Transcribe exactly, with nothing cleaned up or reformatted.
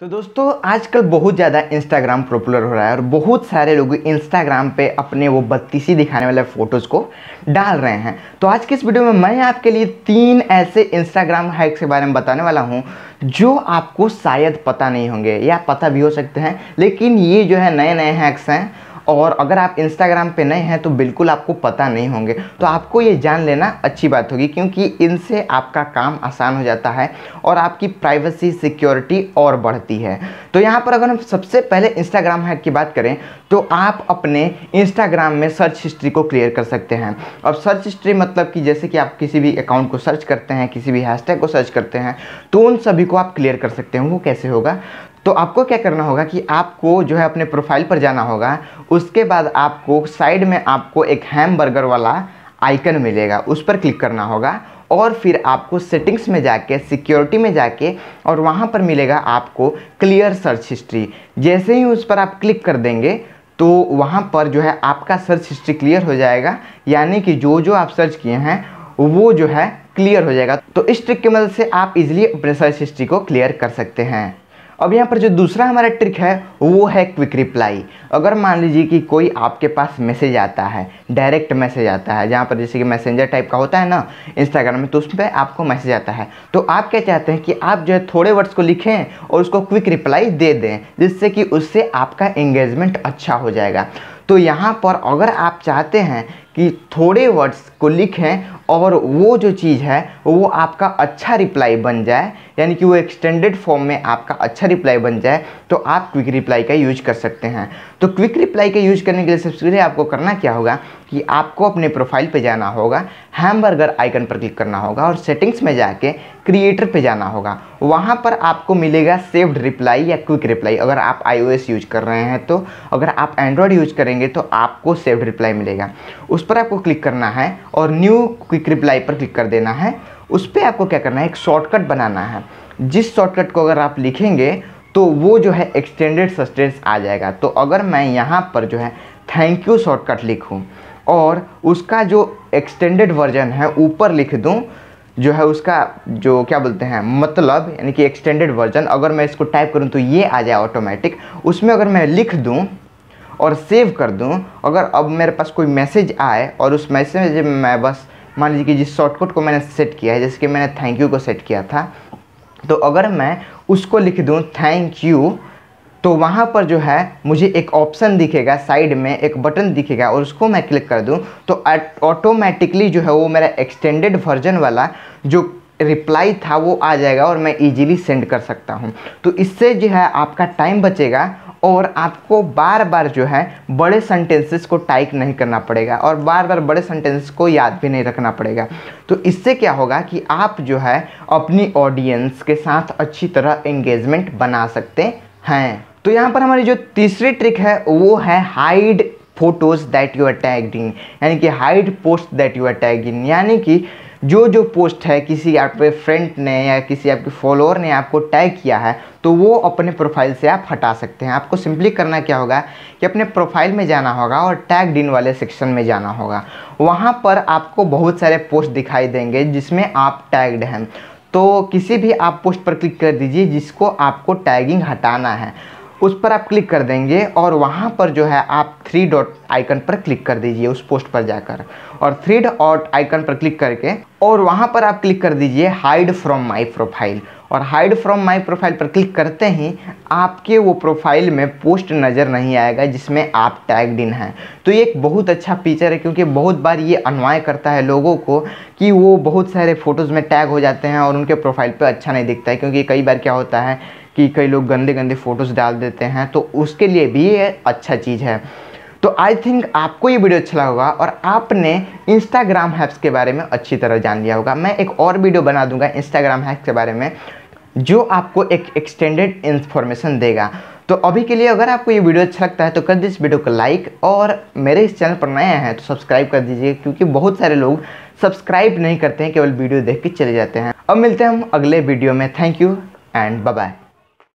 तो दोस्तों आजकल बहुत ज़्यादा इंस्टाग्राम पॉपुलर हो रहा है और बहुत सारे लोग इंस्टाग्राम पे अपने वो बत्तीसी दिखाने वाले फ़ोटोज़ को डाल रहे हैं। तो आज के इस वीडियो में मैं आपके लिए तीन ऐसे इंस्टाग्राम हैक्स के बारे में बताने वाला हूं जो आपको शायद पता नहीं होंगे या पता भी हो सकते हैं, लेकिन ये जो है नए नए हैक्स हैं और अगर आप इंस्टाग्राम पे नए हैं तो बिल्कुल आपको पता नहीं होंगे। तो आपको ये जान लेना अच्छी बात होगी, क्योंकि इनसे आपका काम आसान हो जाता है और आपकी प्राइवेसी सिक्योरिटी और बढ़ती है। तो यहाँ पर अगर हम सबसे पहले इंस्टाग्राम हैक की बात करें तो आप अपने इंस्टाग्राम में सर्च हिस्ट्री को क्लियर कर सकते हैं। अब सर्च हिस्ट्री मतलब कि जैसे कि आप किसी भी अकाउंट को सर्च करते हैं, किसी भी हैशटैग को सर्च करते हैं, तो उन सभी को आप क्लियर कर सकते हैं। वो कैसे होगा? तो आपको क्या करना होगा कि आपको जो है अपने प्रोफाइल पर जाना होगा। उसके बाद आपको साइड में आपको एक हैमबर्गर वाला आइकन मिलेगा, उस पर क्लिक करना होगा और फिर आपको सेटिंग्स में जाके सिक्योरिटी में जाके और वहाँ पर मिलेगा आपको क्लियर सर्च हिस्ट्री। जैसे ही उस पर आप क्लिक कर देंगे तो वहाँ पर जो है आपका सर्च हिस्ट्री क्लियर हो जाएगा, यानी कि जो जो आप सर्च किए हैं वो जो है क्लियर हो जाएगा। तो इस ट्रिक की मदद से आप इजीली अपने सर्च हिस्ट्री को क्लियर कर सकते हैं। अब यहाँ पर जो दूसरा हमारा ट्रिक है वो है क्विक रिप्लाई। अगर मान लीजिए कि कोई आपके पास मैसेज आता है, डायरेक्ट मैसेज आता है, जहाँ पर जैसे कि मैसेंजर टाइप का होता है ना इंस्टाग्राम में, तो उस पर आपको मैसेज आता है, तो आप क्या चाहते हैं कि आप जो है थोड़े वर्ड्स को लिखें और उसको क्विक रिप्लाई दे दें, जिससे कि उससे आपका एंगेजमेंट अच्छा हो जाएगा। तो यहाँ पर अगर आप चाहते हैं कि थोड़े वर्ड्स को लिखें और वो जो चीज़ है वो आपका अच्छा रिप्लाई बन जाए, यानी कि वो एक्सटेंडेड फॉर्म में आपका अच्छा रिप्लाई बन जाए, तो आप क्विक रिप्लाई का यूज कर सकते हैं। तो क्विक रिप्लाई का यूज करने के लिए सबसे पहले आपको करना क्या होगा कि आपको अपने प्रोफाइल पे जाना होगा, हैमबर्गर आइकन पर क्लिक करना होगा और सेटिंग्स में जाके क्रिएटर पे जाना होगा। वहाँ पर आपको मिलेगा सेव्ड रिप्लाई या क्विक रिप्लाई। अगर आप आईओएस यूज कर रहे हैं तो, अगर आप एंड्रॉयड यूज करेंगे तो आपको सेव्ड रिप्लाई मिलेगा। उस पर आपको क्लिक करना है और न्यू क्विक रिप्लाई पर क्लिक कर देना है। उस पर आपको क्या करना है, एक शॉर्टकट बनाना है। जिस शॉर्टकट को अगर आप लिखेंगे तो वो जो है एक्सटेंडेड सस्टेंस आ जाएगा। तो अगर मैं यहाँ पर जो है थैंक यू शॉर्टकट लिखूँ और उसका जो एक्सटेंडेड वर्जन है ऊपर लिख दूँ, जो है उसका जो क्या बोलते हैं मतलब, यानी कि एक्सटेंडेड वर्जन, अगर मैं इसको टाइप करूँ तो ये आ जाए ऑटोमेटिक। उसमें अगर मैं लिख दूँ और सेव कर दूं, अगर अब मेरे पास कोई मैसेज आए और उस मैसेज में मैं बस मान लीजिए कि जिस शॉर्टकट को मैंने सेट किया है, जैसे कि मैंने थैंक यू को सेट किया था, तो अगर मैं उसको लिख दूं थैंक यू, तो वहाँ पर जो है मुझे एक ऑप्शन दिखेगा, साइड में एक बटन दिखेगा और उसको मैं क्लिक कर दूं तो ऑटोमेटिकली जो है वो मेरा एक्सटेंडेड वर्जन वाला जो रिप्लाई था वो आ जाएगा और मैं इजीली सेंड कर सकता हूँ। तो इससे जो है आपका टाइम बचेगा और आपको बार बार जो है बड़े सेंटेंसेस को टाइप नहीं करना पड़ेगा और बार बार बड़े सेंटेंसेस को याद भी नहीं रखना पड़ेगा। तो इससे क्या होगा कि आप जो है अपनी ऑडियंस के साथ अच्छी तरह एंगेजमेंट बना सकते हैं। तो यहाँ पर हमारी जो तीसरी ट्रिक है वो है hide photos that you are tagged in, यानी कि hide post that you are tagged in, यानी कि जो जो पोस्ट है किसी आपके फ्रेंड ने या किसी आपके फॉलोअर ने आपको टैग किया है तो वो अपने प्रोफाइल से आप हटा सकते हैं। आपको सिंपली करना क्या होगा कि अपने प्रोफाइल में जाना होगा और टैग्ड इन वाले सेक्शन में जाना होगा। वहाँ पर आपको बहुत सारे पोस्ट दिखाई देंगे जिसमें आप टैग्ड हैं, तो किसी भी आप पोस्ट पर क्लिक कर दीजिए जिसको आपको टैगिंग हटाना है। उस पर आप क्लिक कर देंगे और वहाँ पर जो है आप थ्री डॉट आइकन पर क्लिक कर दीजिए उस पोस्ट पर जाकर, और थ्री डॉट आइकन पर क्लिक करके और वहाँ पर आप क्लिक कर दीजिए हाइड फ्रॉम माय प्रोफाइल, और हाइड फ्रॉम माय प्रोफाइल पर क्लिक करते ही आपके वो प्रोफाइल में पोस्ट नज़र नहीं आएगा जिसमें आप टैग्ड इन हैं। तो ये एक बहुत अच्छा फीचर है, क्योंकि बहुत बार ये अनवाय करता है लोगों को कि वो बहुत सारे फ़ोटोज़ में टैग हो जाते हैं और उनके प्रोफाइल पर अच्छा नहीं दिखता है, क्योंकि कई बार क्या होता है कि कई लोग गंदे गंदे फ़ोटोज़ डाल देते हैं। तो उसके लिए भी ये अच्छा चीज़ है। तो आई थिंक आपको ये वीडियो अच्छा लगा होगा और आपने इंस्टाग्राम हैक्स के बारे में अच्छी तरह जान लिया होगा। मैं एक और वीडियो बना दूंगा इंस्टाग्राम हैक्स के बारे में जो आपको एक एक्सटेंडेड इन्फॉर्मेशन देगा। तो अभी के लिए अगर आपको ये वीडियो अच्छा लगता है तो कर दीजिए इस वीडियो को लाइक, और मेरे इस चैनल पर नए हैं तो सब्सक्राइब कर दीजिए, क्योंकि बहुत सारे लोग सब्सक्राइब नहीं करते हैं, केवल वीडियो देख के चले जाते हैं। अब मिलते हैं हम अगले वीडियो में। Thank you and bye bye.